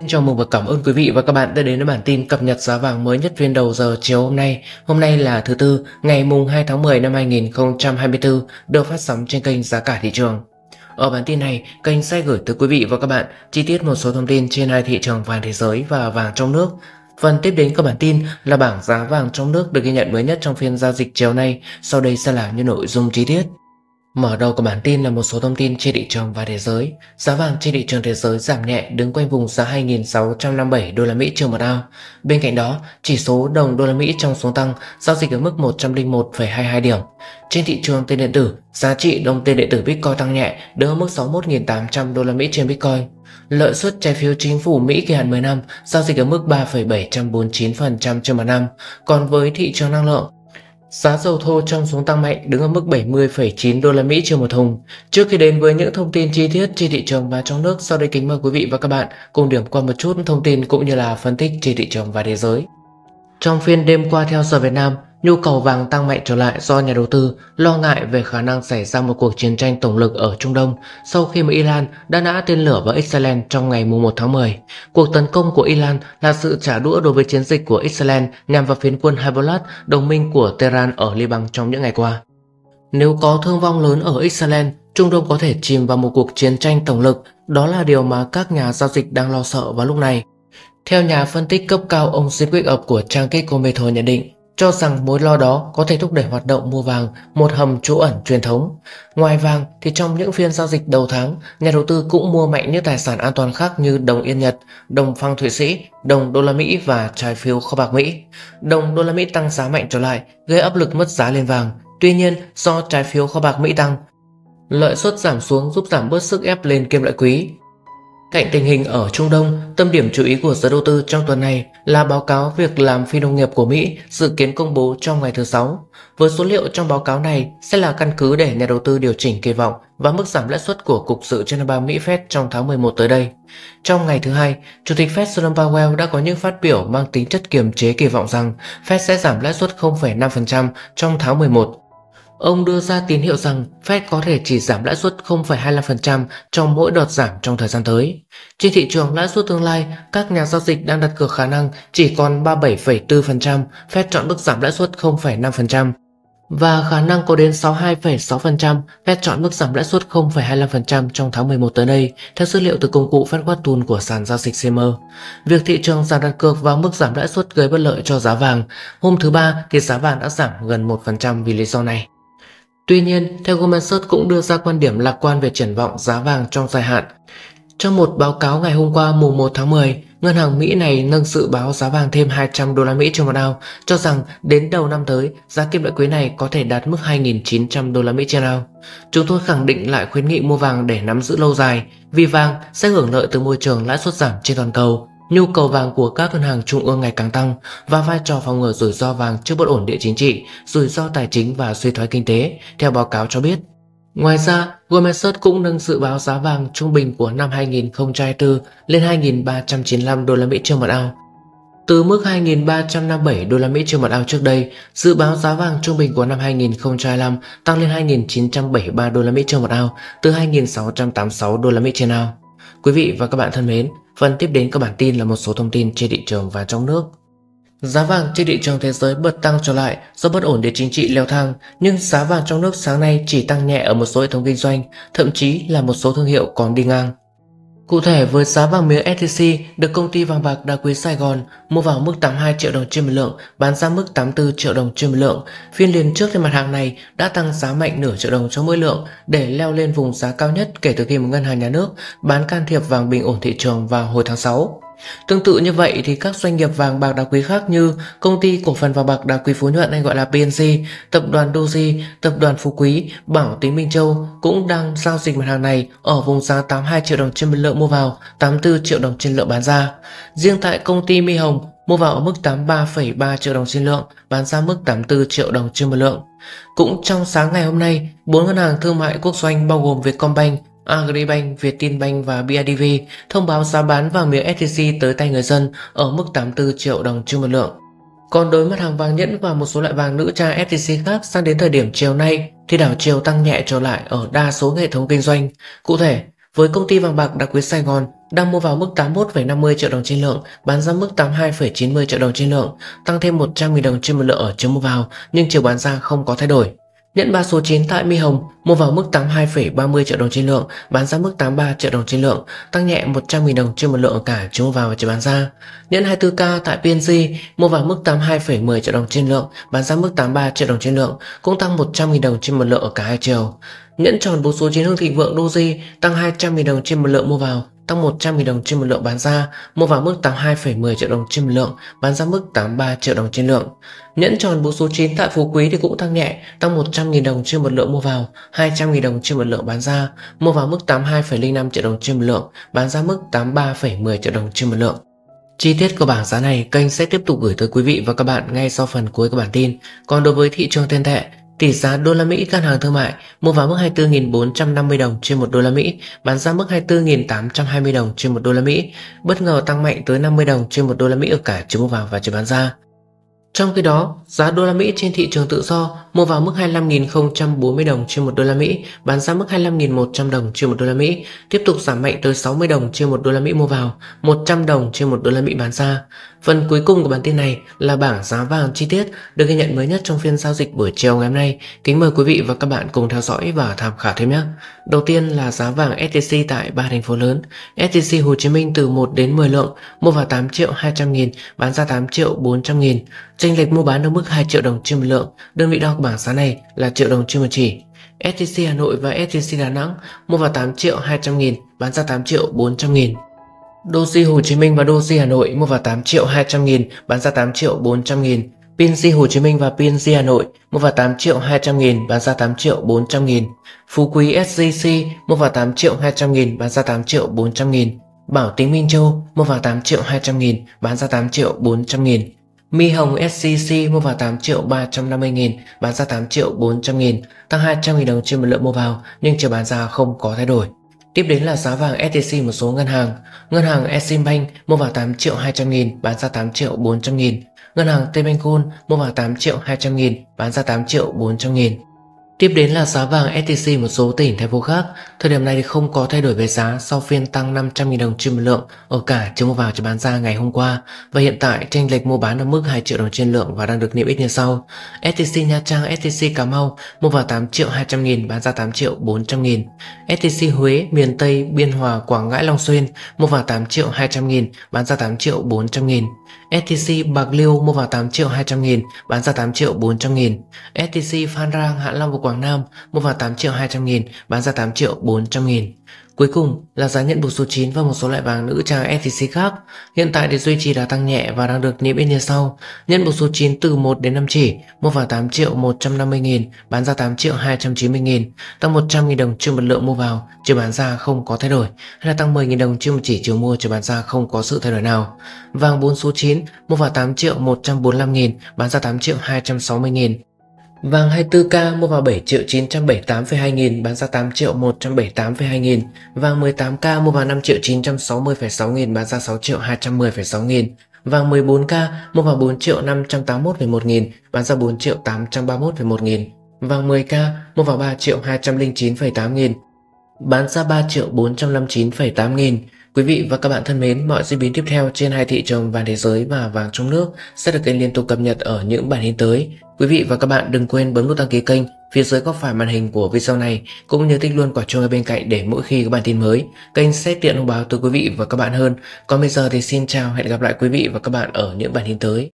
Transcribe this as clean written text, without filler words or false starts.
Chào mừng và cảm ơn quý vị và các bạn đã đến với bản tin cập nhật giá vàng mới nhất phiên đầu giờ chiều hôm nay. Hôm nay là thứ Tư, ngày mùng 2 tháng 10 năm 2024, được phát sóng trên kênh Giá cả thị trường. Ở bản tin này, kênh sẽ gửi tới quý vị và các bạn chi tiết một số thông tin trên hai thị trường vàng thế giới và vàng trong nước. Phần tiếp đến các bản tin là bảng giá vàng trong nước được ghi nhận mới nhất trong phiên giao dịch chiều nay. Sau đây sẽ là những nội dung chi tiết. Mở đầu của bản tin là một số thông tin trên thị trường và thế giới. Giá vàng trên thị trường thế giới giảm nhẹ, đứng quanh vùng giá 2.657 đô la Mỹ trên một ao. Bên cạnh đó, chỉ số đồng đô la Mỹ trong xuống tăng, giao dịch ở mức 101,22 điểm. Trên thị trường tiền điện tử, giá trị đồng tiền điện tử Bitcoin tăng nhẹ, đứng ở mức 61.800 đô la Mỹ trên Bitcoin. Lợi suất trái phiếu chính phủ Mỹ kỳ hạn 10 năm giao dịch ở mức 3,749% trên một năm. Còn với thị trường năng lượng, giá dầu thô trong xuống tăng mạnh, đứng ở mức 70,9 đô la Mỹ trên một thùng. Trước khi đến với những thông tin chi tiết trên thị trường và trong nước, sau đây kính mời quý vị và các bạn cùng điểm qua một chút thông tin cũng như là phân tích trên thị trường và thế giới. Trong phiên đêm qua theo giờ Việt Nam, nhu cầu vàng tăng mạnh trở lại do nhà đầu tư lo ngại về khả năng xảy ra một cuộc chiến tranh tổng lực ở Trung Đông sau khi mà Iran đã nã tên lửa vào Israel trong ngày 1 tháng 10. Cuộc tấn công của Iran là sự trả đũa đối với chiến dịch của Israel nhằm vào phiến quân Hezbollah, đồng minh của Tehran ở Liban trong những ngày qua. Nếu có thương vong lớn ở Israel, Trung Đông có thể chìm vào một cuộc chiến tranh tổng lực, đó là điều mà các nhà giao dịch đang lo sợ vào lúc này. Theo nhà phân tích cấp cao ông Sidwick của trang Kikometer nhận định, cho rằng mối lo đó có thể thúc đẩy hoạt động mua vàng, một hầm trú ẩn truyền thống. Ngoài vàng thì trong những phiên giao dịch đầu tháng, nhà đầu tư cũng mua mạnh những tài sản an toàn khác như đồng Yên Nhật, đồng franc Thụy Sĩ, đồng đô la Mỹ và trái phiếu kho bạc Mỹ. Đồng đô la Mỹ tăng giá mạnh trở lại, gây áp lực mất giá lên vàng. Tuy nhiên, do trái phiếu kho bạc Mỹ tăng, lợi suất giảm xuống giúp giảm bớt sức ép lên kim loại quý. Cạnh tình hình ở Trung Đông, tâm điểm chú ý của giới đầu tư trong tuần này là báo cáo việc làm phi nông nghiệp của Mỹ dự kiến công bố trong ngày thứ Sáu. Với số liệu trong báo cáo này sẽ là căn cứ để nhà đầu tư điều chỉnh kỳ vọng và mức giảm lãi suất của Cục Dự trữ Liên bang Mỹ Fed trong tháng 11 tới đây. Trong ngày thứ Hai, Chủ tịch Fed Jerome Powell đã có những phát biểu mang tính chất kiềm chế kỳ vọng rằng Fed sẽ giảm lãi suất 0,5% trong tháng 11. Ông đưa ra tín hiệu rằng Fed có thể chỉ giảm lãi suất 0,25% trong mỗi đợt giảm trong thời gian tới. Trên thị trường lãi suất tương lai, các nhà giao dịch đang đặt cược khả năng chỉ còn 37,4%, Fed chọn mức giảm lãi suất 0,5%. Và khả năng có đến 62,6%, Fed chọn mức giảm lãi suất 0,25% trong tháng 11 tới đây, theo dữ liệu từ công cụ Fed Watch Tool của sàn giao dịch CME. Việc thị trường giảm đặt cược vào mức giảm lãi suất gây bất lợi cho giá vàng. Hôm thứ Ba thì giá vàng đã giảm gần 1% vì lý do này. Tuy nhiên, theo Goldman Sachs cũng đưa ra quan điểm lạc quan về triển vọng giá vàng trong dài hạn. Trong một báo cáo ngày hôm qua mùng 1 tháng 10, ngân hàng Mỹ này nâng dự báo giá vàng thêm 200 đô la Mỹ trên một ao, cho rằng đến đầu năm tới, giá kim loại quý này có thể đạt mức 2.900 đô la Mỹ trên ao. Chúng tôi khẳng định lại khuyến nghị mua vàng để nắm giữ lâu dài, vì vàng sẽ hưởng lợi từ môi trường lãi suất giảm trên toàn cầu. Nhu cầu vàng của các ngân hàng trung ương ngày càng tăng và vai trò phòng ngừa rủi ro vàng trước bất ổn địa chính trị, rủi ro tài chính và suy thoái kinh tế, theo báo cáo cho biết. Ngoài ra, Goldman Sachs cũng nâng dự báo giá vàng trung bình của năm 2024 lên 2.395 đô la Mỹ trên một ao. Từ mức 2.357 đô la Mỹ trên một ao trước đây, dự báo giá vàng trung bình của năm 2025 tăng lên 2.973 đô la Mỹ trên một ao, từ 2.686 đô la Mỹ trên ao. Quý vị và các bạn thân mến, phần tiếp đến các bản tin là một số thông tin trên thị trường và trong nước. Giá vàng trên thị trường thế giới bật tăng trở lại do bất ổn địa chính trị leo thang, nhưng giá vàng trong nước sáng nay chỉ tăng nhẹ ở một số hệ thống kinh doanh, thậm chí là một số thương hiệu còn đi ngang. Cụ thể, với giá vàng miếng SJC được công ty vàng bạc đá quý Sài Gòn mua vào mức 82 triệu đồng trên một lượng, bán ra mức 84 triệu đồng trên một lượng. Phiên liền trước thì mặt hàng này đã tăng giá mạnh nửa triệu đồng cho mỗi lượng để leo lên vùng giá cao nhất kể từ khi một ngân hàng nhà nước bán can thiệp vàng bình ổn thị trường vào hồi tháng 6. Tương tự như vậy thì các doanh nghiệp vàng bạc đá quý khác như Công ty Cổ phần vàng bạc đá quý Phú Nhuận hay gọi là PNC, Tập đoàn Doji, Tập đoàn Phú Quý, Bảo Tín Minh Châu cũng đang giao dịch mặt hàng này ở vùng giá 82 triệu đồng trên một lượng mua vào, 84 triệu đồng trên lượng bán ra. Riêng tại công ty My Hồng mua vào ở mức 83,3 triệu đồng trên lượng, bán ra mức 84 triệu đồng trên một lượng. Cũng trong sáng ngày hôm nay, 4 ngân hàng thương mại quốc doanh bao gồm Vietcombank, Agribank, Vietinbank và BIDV thông báo giá bán vàng miếng SJC tới tay người dân ở mức 84 triệu đồng trên một lượng. Còn đối mặt hàng vàng nhẫn và một số loại vàng nữ trang SJC khác sang đến thời điểm chiều nay thì đảo chiều tăng nhẹ trở lại ở đa số hệ thống kinh doanh. Cụ thể, Với công ty vàng bạc đá quý Sài Gòn đang mua vào mức 81,50 triệu đồng trên lượng, bán ra mức 82,90 triệu đồng trên lượng, tăng thêm 100.000 đồng trên một lượng ở chiều mua vào, nhưng chiều bán ra không có thay đổi. Nhẫn 3 số 9 tại My Hồng mua vào mức 82,30 triệu đồng trên lượng, bán ra mức 83 triệu đồng trên lượng, tăng nhẹ 100.000 đồng trên một lượng ở cả chiều mua vào và chiều bán ra. Nhẫn 24K tại PNG mua vào mức 82,10 triệu đồng trên lượng, bán ra mức 83 triệu đồng trên lượng, cũng tăng 100.000 đồng trên một lượng ở cả hai chiều. Nhẫn tròn 4 số 9 Hưng Thịnh Vượng Doji tăng 200.000 đồng trên một lượng mua vào, tăng 100.000 đồng trên một lượng bán ra, mua vào mức 82,10 triệu đồng trên một lượng, bán ra mức 83 triệu đồng trên lượng. Nhẫn tròn 4 số 9 tại Phú Quý thì cũng tăng nhẹ, tăng 100.000 đồng trên một lượng mua vào, 200.000 đồng trên một lượng bán ra, mua vào mức 82,05 triệu đồng trên một lượng, bán ra mức 83,10 triệu đồng trên một lượng. Chi tiết của bảng giá này kênh sẽ tiếp tục gửi tới quý vị và các bạn ngay sau phần cuối của bản tin. Còn đối với thị trường tiền tệ, tỷ giá đô la Mỹ ngân hàng thương mại mua vào mức 24.450 đồng trên một đô la Mỹ, bán ra mức 24.820 đồng trên một đô la Mỹ, bất ngờ tăng mạnh tới 50 đồng trên một đô la Mỹ ở cả chiều mua vào và chiều bán ra. Trong khi đó, giá đô la Mỹ trên thị trường tự do mua vào mức 25.040 đồng trên một đô la Mỹ, bán ra mức 25.100 đồng trên một đô la Mỹ, tiếp tục giảm mạnh tới 60 đồng trên một đô la Mỹ mua vào, 100 đồng trên một đô la Mỹ bán ra. Phần cuối cùng của bản tin này là bảng giá vàng chi tiết được ghi nhận mới nhất trong phiên giao dịch buổi chiều ngày hôm nay. Kính mời quý vị và các bạn cùng theo dõi và tham khảo thêm nhé. Đầu tiên là giá vàng SJC tại 3 thành phố lớn. SJC Hồ Chí Minh từ 1 đến 10 lượng mua vào 8.200.000, bán ra 8.400.000. Chênh lệch mua bán ở mức 2 triệu đồng trên một lượng. Đơn vị đo của bảng giá này là triệu đồng trên một chỉ. SJC Hà Nội và SJC Đà Nẵng mua vào 8.200.000, bán ra 8.400.000. Doji Hồ Chí Minh và Doji Hà Nội mua vào 8.200.000, bán ra 8.400.000. PNG Hồ Chí Minh và PNG Hà Nội mua vào 8.200.000, bán ra 8.400.000. Phú Quý SJC mua vào 8.200.000, bán ra 8.400.000. Bảo Tín Minh Châu mua vào 8.200.000, bán ra 8.400.000. My Hồng SJC mua vào 8.350.000, bán ra 8.400.000, tăng 200.000 đồng trên một lượng mua vào, nhưng chiều bán ra không có thay đổi. Tiếp đến là giá vàng SJC một số ngân hàng. Ngân hàng Eximbank mua vào 8.200.000, bán ra 8.400.000. Ngân hàng Tbanh-Cun mua vào 8.200.000, bán ra 8.400.000. Tiếp đến là giá vàng SJC một số tỉnh thành phố khác. Thời điểm này thì không có thay đổi về giá sau phiên tăng 500.000 đồng trên một lượng ở cả chiều mua vào chiều bán ra ngày hôm qua, và hiện tại chênh lệch mua bán ở mức 2 triệu đồng trên lượng và đang được niêm yết như sau. SJC Nha Trang, SJC Cà Mau mua vào 8.200.000, bán ra 8.400.000. SJC Huế, miền Tây, Biên Hòa, Quảng Ngãi, Long Xuyên mua vào 8.200.000, bán ra 8.400.000. SJC Bạc Liêu mua vào 8.200.000, bán ra 8.400.000. SJC Phan Rang, Hạ Long và Quảng Nam mua vào 8.200.000, bán ra 8.400.000. Cuối cùng là giá nhẫn buộc số 9 và một số loại vàng nữ trang SJC khác. Hiện tại thì duy trì đà tăng nhẹ và đang được niêm yết như sau. Nhẫn buộc số 9 từ 1 đến 5 chỉ mua vào 8.150.000, bán ra 8.290.000, tăng 100.000 đồng trên một lượng mua vào, chiều bán ra không có thay đổi, hay là tăng 10.000 đồng trên một chỉ chiều mua, chiều bán ra không có sự thay đổi nào. Vàng 4 số 9 mua vào 8.145.000, bán ra 8.260.000. Vàng 24K mua vào 7.978,2 nghìn, bán ra 8.178,2 nghìn. Vàng 18K mua vào 5.960,6 nghìn, bán ra 6.210,6 nghìn. Vàng 14K mua vào 4.581,1 nghìn, bán ra 4.831,1 nghìn. Vàng 10K mua vào 3.209,8 nghìn, bán ra 3.459,8 nghìn. Quý vị và các bạn thân mến, mọi diễn biến tiếp theo trên hai thị trường vàng thế giới và vàng trong nước sẽ được kênh liên tục cập nhật ở những bản tin tới. Quý vị và các bạn đừng quên bấm nút đăng ký kênh phía dưới góc phải màn hình của video này, cũng như tích luôn quả chuông ở bên cạnh để mỗi khi có bản tin mới, kênh sẽ tiện thông báo tới quý vị và các bạn hơn. Còn bây giờ thì xin chào, hẹn gặp lại quý vị và các bạn ở những bản tin tới.